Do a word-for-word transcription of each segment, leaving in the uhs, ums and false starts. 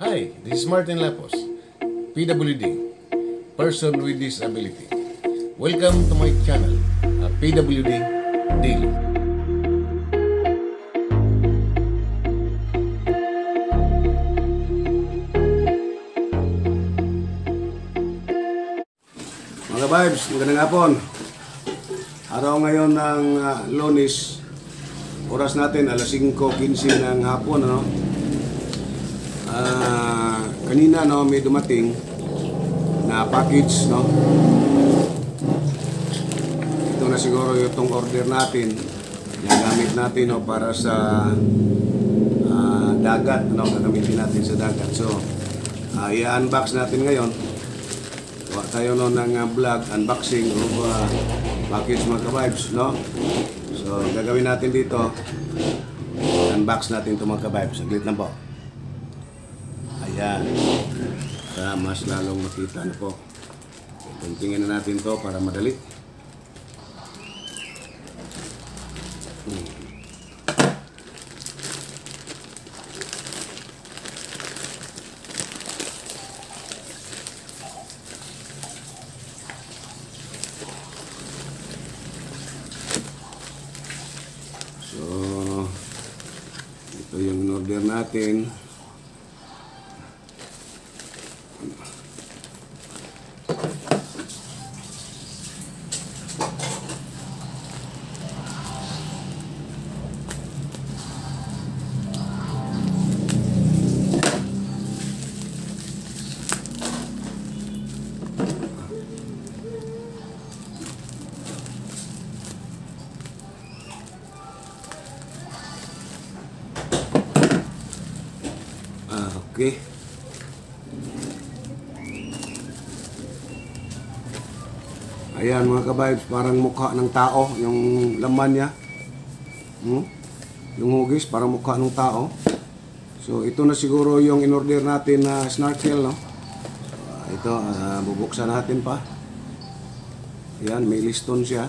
Hi, this is Martin Lapos, P W D, Person with Disability. Welcome to my channel, uh, P W D Daily. Mga vibes, magandang hapon. Araw ngayon ng uh, Lunes. Oras natin alas singko quince ng hapon, ano? Uh, kanina no may dumating na package, no. Ito na siguro yung order natin. Yung gamit natin, no, para sa uh, dagat, no, gagamitin natin sa dagat. So, uh, i-unbox natin ngayon. Gawa tayo no ng uh, vlog unboxing of uh, package, mga ka-vibes, no. So, gagawin natin dito, unbox natin ito, mga ka-vibes. Saglit lang po. Ayan. Para mas lalong makita na po. Tingnan na natin to para madali. Hmm. So, ito yung in-order natin. Okay. Ayan, mga ka-vibes, parang mukha ng tao yung laman niya. Hmm? Yung hugis, parang mukha ng tao. So, ito na siguro yung in-order natin na snorkel, no? Uh, ito, uh, bubuksan natin pa. Ayan, may liston siya.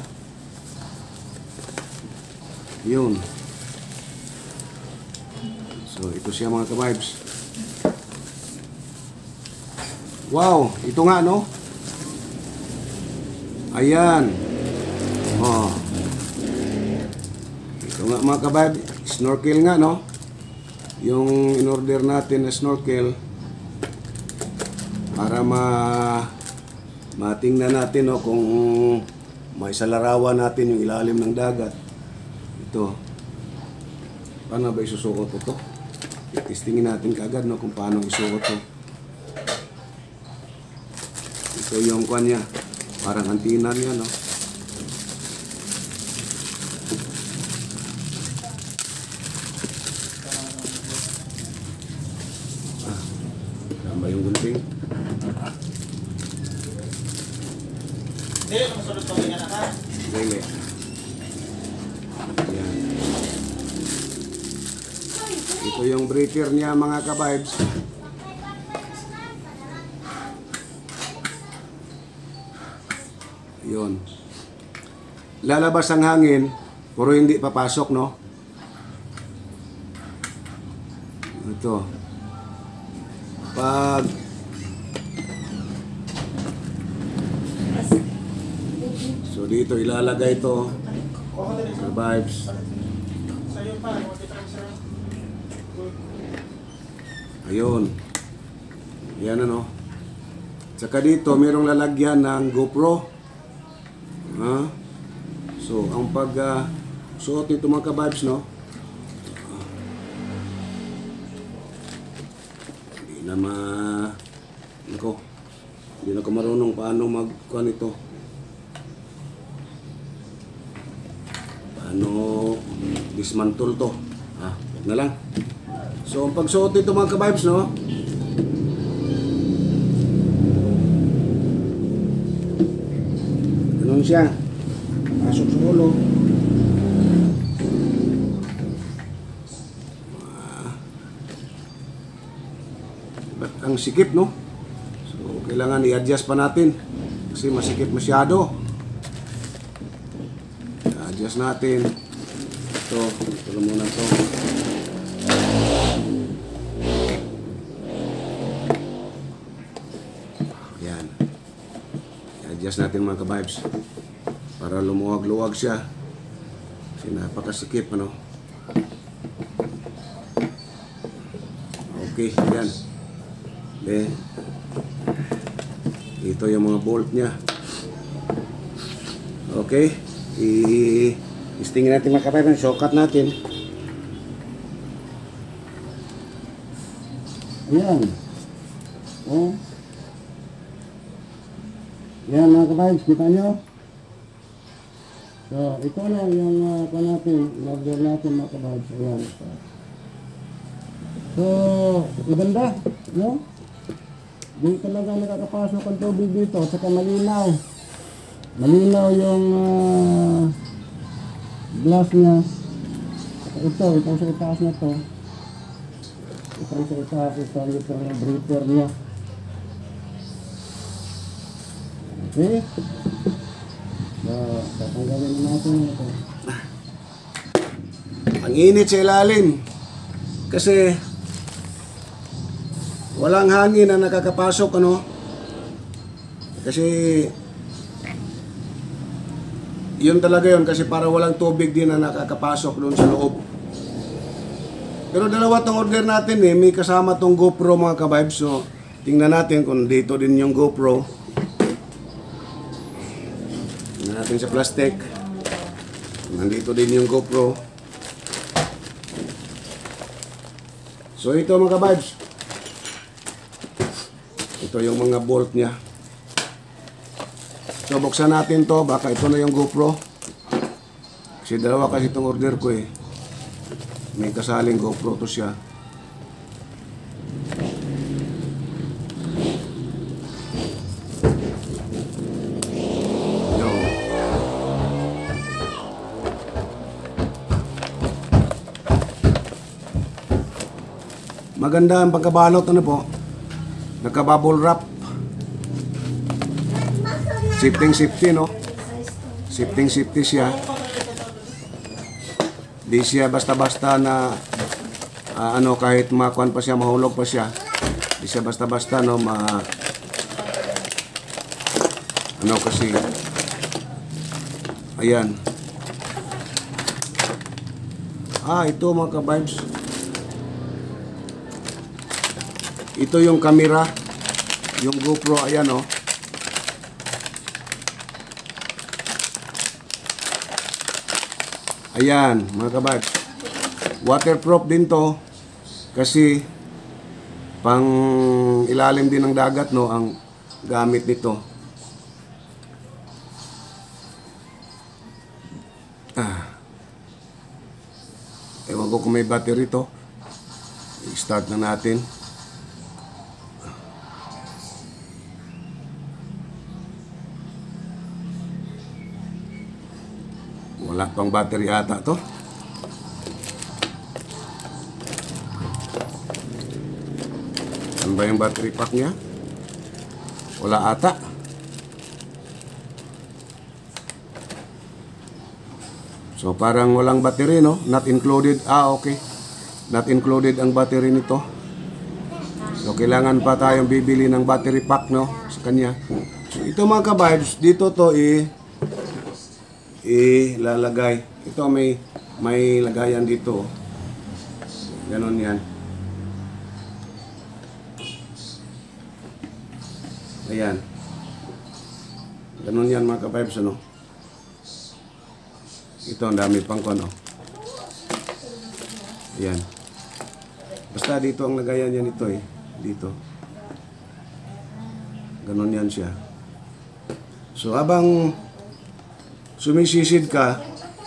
Yun. So, ito siya, mga ka-vibes. Wow, ito nga, no? Ayan. Oh. Ito nga, mga kabab, snorkel nga, no? Yung in-order natin na snorkel para ma matingnan natin, no, kung may salarawan natin yung ilalim ng dagat. Ito. Paano ba isusuot ito? Testingin natin kaagad, no, kung paano isuot ito. Ito yung kwan niya, parang antina niya, no? Ah, tama yung gunting. Hindi, masulot ko nga na ka. Hindi. Ayan. Ito yung breaker niya, mga ka-vibes. Yun. Lalabas ang hangin, pero hindi papasok, no? Ito. Pag so dito ilalagay ito sa vibes. Ayun. Yan, ano. Saka dito mayroong lalagyan ng GoPro. Ha? So, ang pag uh, suot nito, mga ka-vibes, no? Hindi na ma... Nako. Hindi na ko marunong paano mag-kuha nito. Paano dismantle to. Ha? Huwag na lang. So, ang pagsuot nito, mga ka-vibes, no? Ganun siya. Pasok sa ulo. Ah. Ba't ang sikip, no? So, kailangan i-adjust pa natin. Kasi masikip masyado. I-adjust natin. Ito. Ito lang muna ito. adjust natin mga ka-vibes. Para lumuwag-luwag siya. Kasi napakasikip, ano. Okay, yan. Then, ito yung mga bolt niya. Okay. I-stingin natin mga ka-vibes. Shortcut natin. Ayan. Oh. Yan mga ka-vibes, kita nyo? So, ito na yung uh, pa natin, order natin mga ka-vibes. Ayan. So, maganda, no? Di talaga nakakapasok ang tubig dito, saka malinaw. Malinaw yung uh, glass niya. Saka ito, itong sa itaas na to. Itong sa itaas, ito yung breather niya. Okay? So, tatanggalin na natin ito. Ang init sa ilalim. Kasi walang hangin na nakakapasok, ano? Kasi yun talaga yun, kasi para walang tubig din na nakakapasok doon sa loob. Pero dalawa tong order natin eh, may kasama tong GoPro mga ka-vibes. So, tingnan natin kung dito din yung GoPro. Tingnan natin sa plastic. Nandito din yung GoPro. So, ito mga ka-vibes. Ito yung mga bolt niya. So, buksan natin to. Baka ito na yung GoPro. Kasi dalawa kasi itong order ko eh. May kasaling GoPro to siya. Yo. Maganda ang pagkabalot, ano po? Nagka-bubble wrap. Shifting safety, no? Shifting safety siya. Di siya basta-basta na uh, ano, kahit makuan pa siya, mahulog pa siya. Di siya basta-basta, no? Ma ano kasi ayan. Ah, ito mga ka-vibes. Ito yung camera. Yung GoPro, ayan, oh. Ayan, mga ka-vibes. Waterproof din to kasi pang ilalim din ng dagat, no, ang gamit nito. Ah. Ewan ko kung may battery to. I-start na natin. Wala pang battery ata to. Ano ba yung battery pack niya? Wala ata. So parang walang battery, no? Not included. Ah, okay. Not included ang battery nito. So kailangan pa tayong bibili ng battery pack, no? Sa kanya. So ito mga ka-vibes, dito to eh ilalagay. Ito may may lagayan dito. Ganon yan. Ayan. Ganon yan mga ka-vibes, ano? Ito ang dami pang kono. Ayan. Basta dito ang lagayan yan ito eh. Dito. Ganon yan siya. So habang sumisisid ka,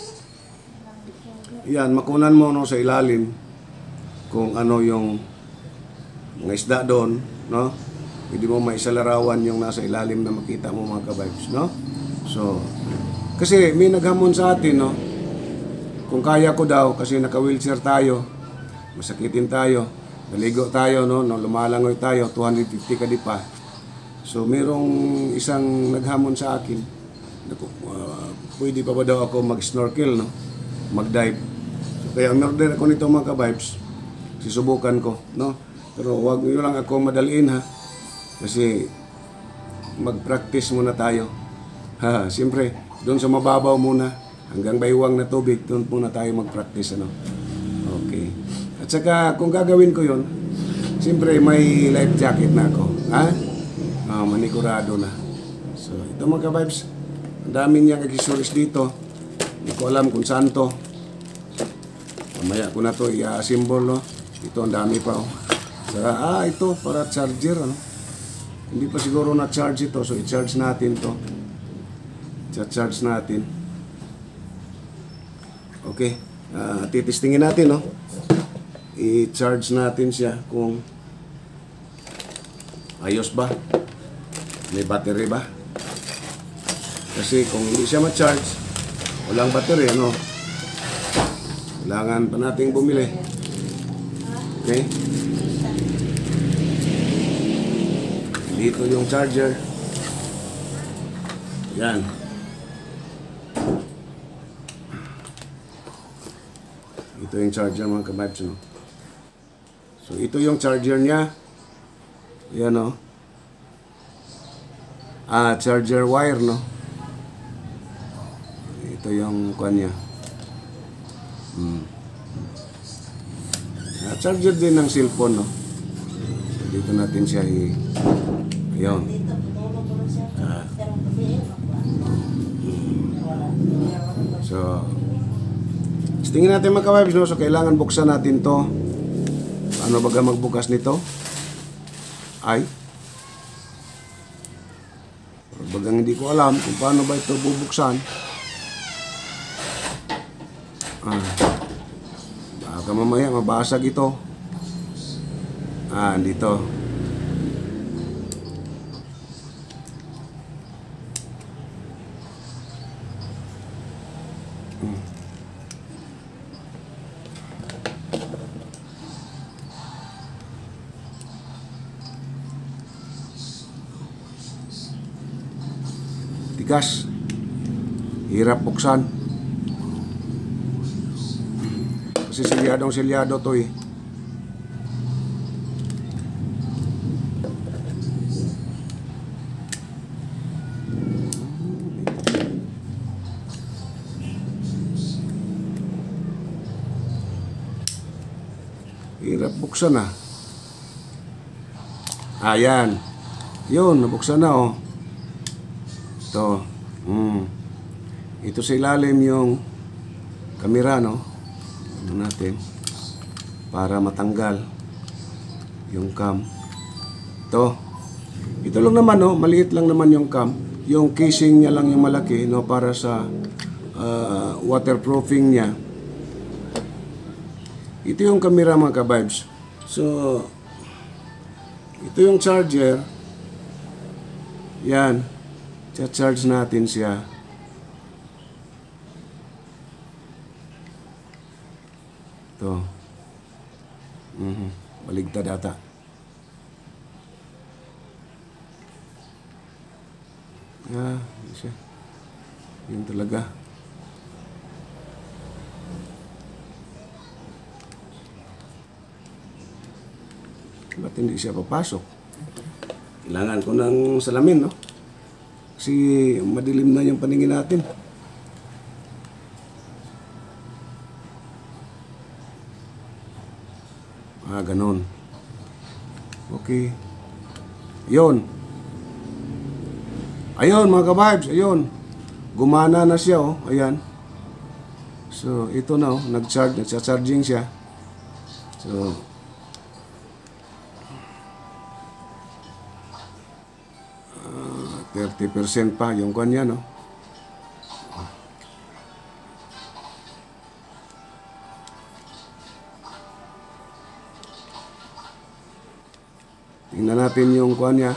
yan, makunan mo, no, sa ilalim kung ano yung mga isda doon, no? Pwede mo maisalarawan yung nasa ilalim na makita mo mga ka-vibes, no? So, kasi may naghamon sa atin, no? Kung kaya ko daw, kasi naka-wheelchair tayo, masakitin tayo, naligo tayo, no? No, lumalangoy tayo, two hundred fifty ka di pa. So, merong isang naghamon sa akin. Naku, uh, pwede pa ba daw ako mag-snorkel, no? Mag-dive. So, kaya ang order ako nito mga ka-vibes, sisubukan ko, no? Pero wag niyo lang ako madaliin, ha? Kasi mag-practice muna tayo. Ha, siyempre, doon sa mababaw muna, hanggang baywang na tubig, doon muna tayo mag-practice, ano. Okay. At saka, kung gagawin ko yun, siyempre, may life jacket na ako. Ha? Ah, manigurado na. So, ito mga ka-vibes, ang dami niyang accessories dito. Hindi ko alam kung saan to. Mamaya ko na to i-assemble, no? Ito, ang dami pa, oh. Saka, ah, ito, para charger, ano. Hindi pa siguro na-charge ito, so i-charge natin to. I-charge natin. Okay, uh, titistingin natin, no? I-charge natin siya kung ayos ba, may battery ba. Kasi kung hindi siya ma-charge, walang battery, ano, kailangan pa nating bumili. Okay, dito yung charger. Yan. Ito yung charger mga ka-vibes, no? So, ito yung charger niya. Yan, no? Ah, charger wire, no? Ito yung kuan niya. Hmm. Ah, charger din ng cellphone, no? So, dito natin siya i... Ayun. Ah. Hmm. So, tingin natin mga ka-vibes, no? So, kailangan buksan natin to. Paano baga magbukas nito? Ay. Bagang hindi ko alam kung paano ba ito bubuksan. Ah. Baka mamaya mabasag ito. Ah, dito. Hmm. Tigas. Hirap buksan. Kasi silyadong silyado to eh. Hirap buksan ah. Ayan. Yun, nabuksan na oh. Ito. Mm. Ito sa ilalim yung kamera, no? Ano natin? Para matanggal yung cam. Ito. Ito lang naman, no? Maliit lang naman yung cam. Yung casing niya lang yung malaki, no? Para sa uh, waterproofing niya. Ito yung camera mga ka-vibes. So, ito yung charger. Yan. Cha-charge natin siya. Ito. Mm-hmm. Baligtad ata. Ah, yun siya. Yun talaga. Ba't hindi siya papasok? Kailangan ko ng salamin, no? Kasi madilim na yung paningin natin. Ah, ganon. Okay. Ayun. Ayun, mga ka-vibes. Ayun. Gumana na siya, oh. Ayan. So, ito na, oh. Nag-charge. Nag-charging siya. So, thirty percent pa yung kanya, no? Tingnan natin yung kanya.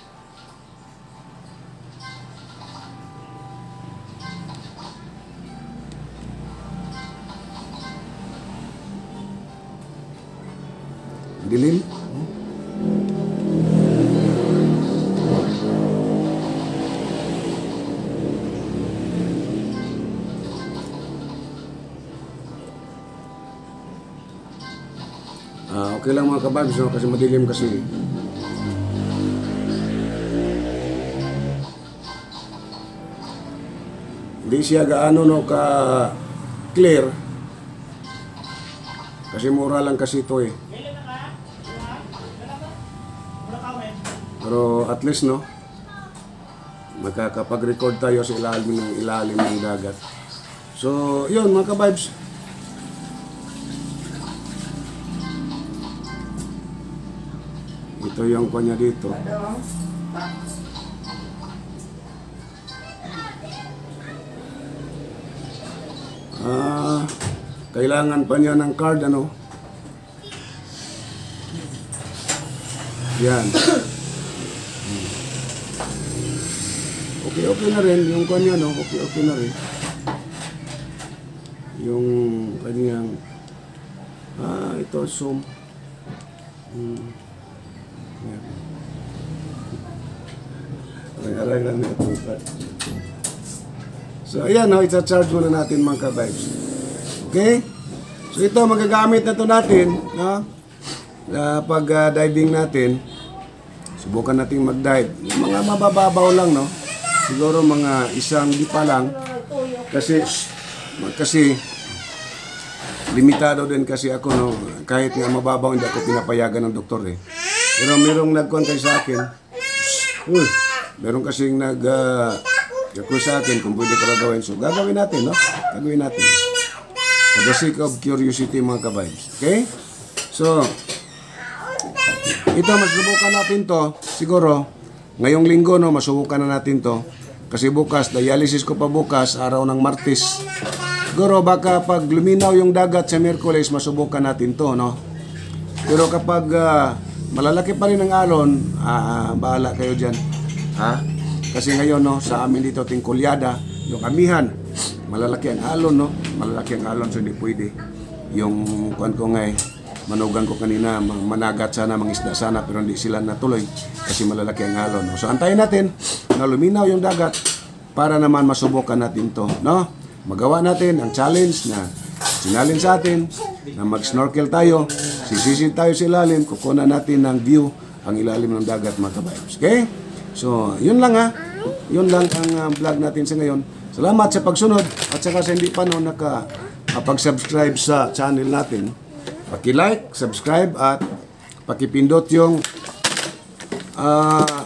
Dilim. Ah, okay lang mga kababs, no? Kasi madilim kasi. hindi siya gaano no ka clear. Kasi mura lang kasi ito eh. Pero at least no, makakapag-record tayo sa ilalim ng ilalim ng dagat. So, yun mga ka-vibes. Ito yung kanya dito. Ah, kailangan pa niya ng card ano. Yan. Okay, okay na rin yung kanya no. Okay, okay na rin. Yung kanyang ah, ito zoom. Hmm. Yan. Aray-aray lang na itong card. So, ayan, no, i-charge muna natin mga ka-vibes. Okay? So, ito, magagamit na ito natin, no? Uh, pag uh, diving natin, subukan natin mag-dive. Mga mabababaw lang, no? Siguro mga isang dipa lang. Kasi, kasi, limitado din kasi ako, no? Kahit nga mababaw, hindi ako pinapayagan ng doktor, eh. Pero merong nag-contact sa akin. Uy, meron kasing nag... Uh, Kung sa akin, kung pwede ko gawin. So, gagawin natin, no? Gagawin natin. For the sake of curiosity, mga ka-vibes. Okay? So, ito, masubukan natin to. Siguro, ngayong linggo, no, masubukan na natin to. Kasi bukas, dialysis ko pa bukas, araw ng Martes. Siguro, baka pag luminaw yung dagat sa Miyerkules, masubukan natin to, no? Pero kapag uh, malalaki pa rin ang alon, ah, bahala kayo dyan. Ha? Kasi ngayon, no, sa amin dito, Tingkulyada, yung amihan, malalaki ang alon, no? Malalaki ang alon, so hindi pwede. Yung, kuwan ko nga eh, manugan ko kanina, managat sana, mangisda sana, pero hindi sila natuloy kasi malalaki ang alon, no? So, antayin natin na luminaw yung dagat para naman masubukan natin to, no? Magawa natin ang challenge na sinalin sa atin, na mag-snorkel tayo, sisisid tayo sa ilalim, kukunan natin ng view ang ilalim ng dagat, mga ka-vibes. Okay? So, yun lang ha. Yun lang ang uh, vlog natin sa ngayon. Salamat sa pagsunod at saka sa hindi pa no nakapag-subscribe sa channel natin. Paki-like, subscribe at pakipindot yung uh,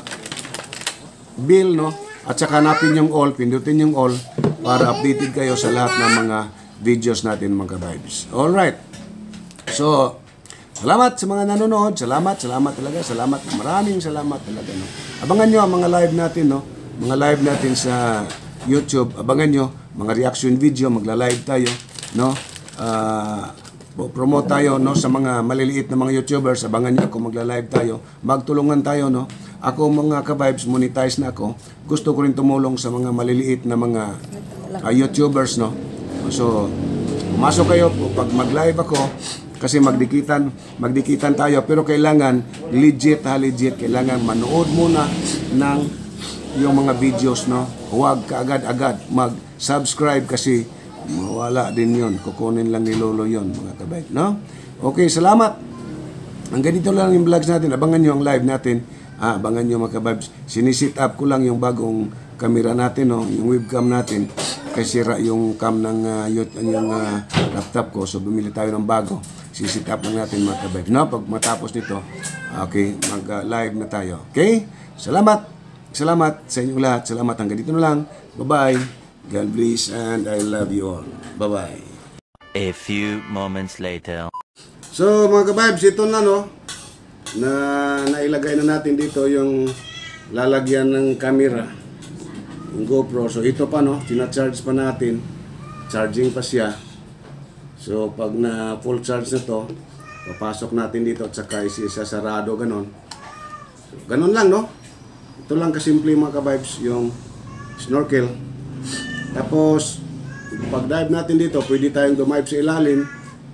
bell no at saka hanapin yung all, pindutin yung all para updated kayo sa lahat ng mga videos natin mga ka-vibes. Alright. So, salamat sa mga nanonood. Salamat, salamat talaga. Salamat. Maraming salamat talaga. No? Abangan nyo ang mga live natin, no? Mga live natin sa YouTube. Abangan nyo, mga reaction video, magla-live tayo, no? Uh, promote tayo, no? Sa mga maliliit na mga YouTubers. Abangan nyo kung magla-live tayo. Magtulungan tayo, no? Ako, mga ka-vibes, monetize na ako. Gusto ko rin tumulong sa mga maliliit na mga uh, YouTubers, no? So, pumasok kayo pag mag-live ako. Kasi magdikitan, magdikitan tayo. Pero kailangan, legit ha, legit. Kailangan manood muna ng yung mga videos, no? Huwag kaagad-agad mag-subscribe kasi mawala din yon. Kukunin lang ni Lolo yon, mga kabay, no? Okay, salamat. Ang ganito lang yung vlogs natin. Abangan nyo ang live natin. Ah, abangan nyo, mga kababs. Sinisit up ko lang yung bagong camera natin, no? Yung webcam natin. Kasi sira yung cam ng uh, yung uh, laptop ko. So, bumili tayo ng bago. Sisit up lang natin, mga kabay. No? Pag matapos nito, okay, mag-live uh, na tayo. Okay? Salamat. Salamat sa inyong lahat. Salamat. Hanggang dito na lang. Bye-bye. God bless and I love you all. Bye-bye. A few moments later. So, mga kababs, ito na, no? Na nailagay na natin dito yung lalagyan ng camera. Yung GoPro. So, ito pa, no? Sina-charge pa natin. Charging pa siya. So, pag na full charge na to, papasok natin dito at saka isasarado, ganon. So, ganon lang, no? Ito lang kasimple, mga kabibes, yung snorkel. Tapos, pag dive natin dito, pwede tayong dumive sa ilalim,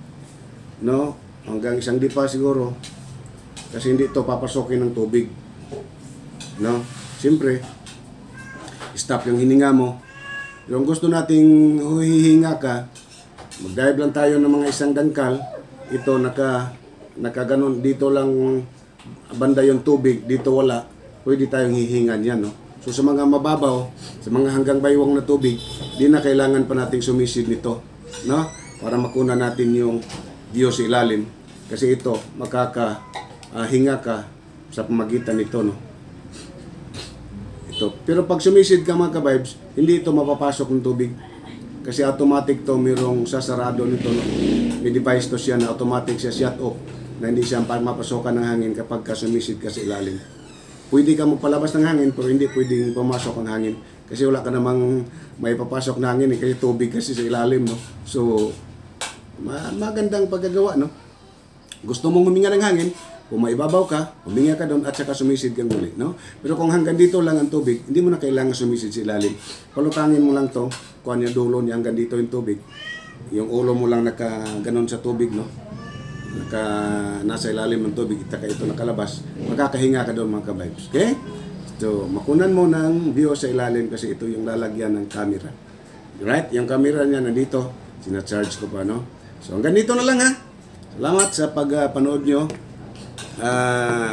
no? Hanggang isang dipa siguro. Kasi hindi ito papasokin ng tubig. No? Siyempre, stop yung hininga mo. Yung gusto nating hihinga ka, mag-dive lang tayo ng mga isang dangkal. Ito, naka, naka ganon, dito lang banda yung tubig, dito wala. Pwede tayong hihingan yan, no? So, So sa mga mababaw, sa mga hanggang baywang na tubig, di na kailangan pa nating sumisid nito, no? Para makuna natin yung view sa ilalim. Kasi ito, makakahinga uh, ka sa pamagitan nito, no? Ito. Pero pag sumisid ka mga ka-vibes, hindi ito mapapasok ng tubig. Kasi automatic to, mayroong sasarado nito, no? May device to siya na automatic siya shut off na hindi siya mapasokan ng hangin kapag ka sumisid ka sa ilalim. Pwede ka magpalabas ng hangin pero hindi pwedeng pumasok ang hangin kasi wala ka namang may papasok na hangin eh, kasi tubig kasi sa ilalim, no? So ma magandang pagkagawa, no? Gusto mong huminga ng hangin, kung maibabaw ka, huminga ka doon at saka sumisid kang muli, no? Pero kung hanggang dito lang ang tubig, hindi mo na kailangan sumisid sa ilalim. Palutangin mo lang to, kuha niya dulo niya hanggang dito yung tubig. Yung ulo mo lang naka ganon sa tubig, no? Naka nasa ilalim ng tubig, itaka ito nakalabas, makakahinga ka doon mga ka-vibes. Okay? So, makunan mo ng view sa ilalim kasi ito yung lalagyan ng camera. Right? Yung camera niya nandito, sina-charge ko pa, no? So, hanggang dito na lang, ha? Salamat sa pag-panood nyo. Ah...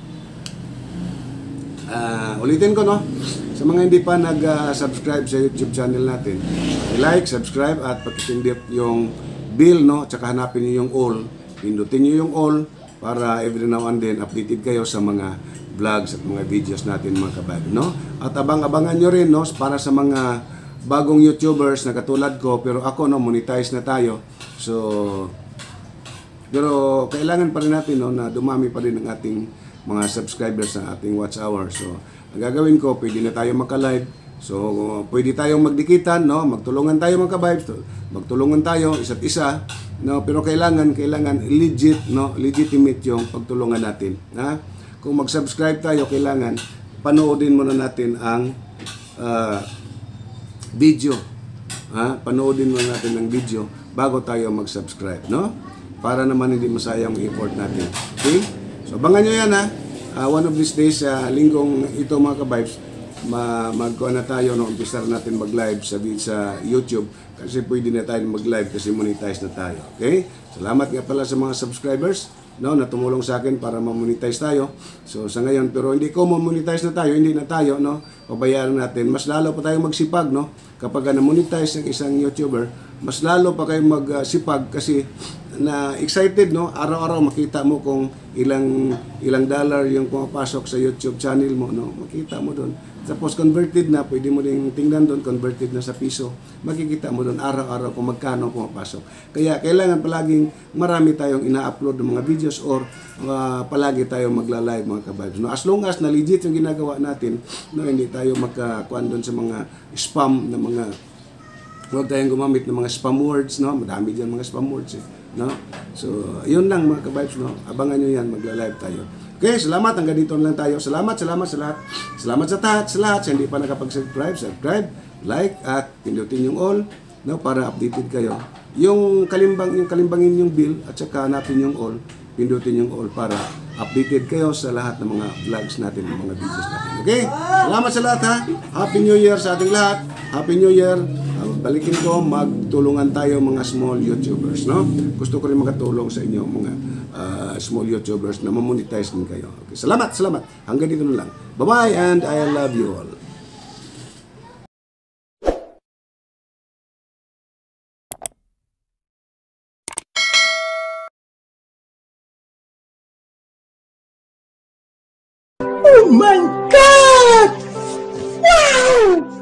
Uh, uh, ulitin ko, no? Sa mga hindi pa nag-subscribe sa YouTube channel natin, like, subscribe at pakitindip yung bell, no? Tsaka hanapin niyo yung all. Pindutin niyo yung all para every now and then updated kayo sa mga vlogs at mga videos natin mga kabayan, no? At abang-abangan nyo rin, no? Para sa mga bagong YouTubers na katulad ko, pero ako, no, monetize na tayo. So, pero kailangan pa rin natin, no, na dumami pa rin ang ating mga subscribers sa ating watch hour. So, ang gagawin ko, pwede na tayo magka-live. So, pwede tayong magdikitan, no? Magtulungan tayo mga ka-vibes. Magtulungan tayo isa't isa, no? Pero kailangan kailangan legit, no? Legitimate yung pagtulungan natin, ha? Kung mag-subscribe tayo, kailangan panoodin muna natin ang uh, video. Ha? Panoodin muna natin ang video bago tayo mag-subscribe, no? Para naman hindi masayang ang effort natin. Okay? So, abangan nyo yan, ha? Uh, one of these days, uh, linggong ito mga ka-vibes, ma magkuha na tayo, no, umpisa natin mag-live sa, sa YouTube kasi pwede na tayo mag-live kasi monetize na tayo. Okay? Salamat nga pala sa mga subscribers, no, na tumulong sa akin para ma-monetize tayo. So sa ngayon, pero hindi ko ma-monetize na tayo, hindi na tayo, no, pabayaran natin. Mas lalo pa tayong magsipag, no, kapag na-monetize ng isang YouTuber, mas lalo pa kayong magsipag kasi na excited, no, araw-araw makita mo kung ilang ilang dollar yung pumapasok sa YouTube channel mo, no, makita mo doon. Tapos converted na, pwede mo ding tingnan doon, converted na sa piso. Makikita mo doon araw-araw kung magkano pumapasok. Kaya kailangan palaging marami tayong ina-upload ng mga videos or uh, palagi tayong magla-live mga ka-vibes. No, as long as na legit yung ginagawa natin, no, hindi tayo magkakuan doon sa mga spam na mga, huwag tayong gumamit ng mga spam words, no? Madami dyan mga spam words, eh, no? So, yun lang mga ka-vibes, no? Abangan nyo yan, magla-live tayo. Okay, salamat. Hanggang dito lang tayo. Salamat, salamat sa lahat. Salamat sa tahat, sa lahat. Sa hindi pa nakapag-subscribe, subscribe, like, at pindutin yung all, no, para updated kayo. Yung kalimbang, yung kalimbangin yung bill, at saka hanapin yung all, pindutin yung all para updated kayo sa lahat ng mga vlogs natin, ng mga videos natin. Okay? Salamat sa lahat, ha. Happy New Year sa ating lahat. Happy New Year. Balikin ko, magtulungan tayo mga small YouTubers, no? Gusto ko rin makatulong sa inyo mga uh, small YouTubers na mamonetize din kayo. Okay, salamat, salamat. Hanggang dito na lang. Bye-bye and I love you all. Oh my God! Wow!